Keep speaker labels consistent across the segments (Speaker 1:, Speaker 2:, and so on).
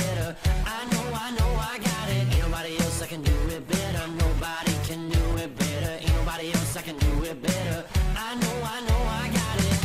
Speaker 1: better. I know I got it. Ain't nobody else that can do it better. Nobody can do it better. Ain't nobody else that can do it better. I know I got it.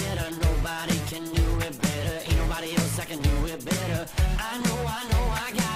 Speaker 1: Nobody can do it better. Ain't nobody else that can do it better. I know I got it.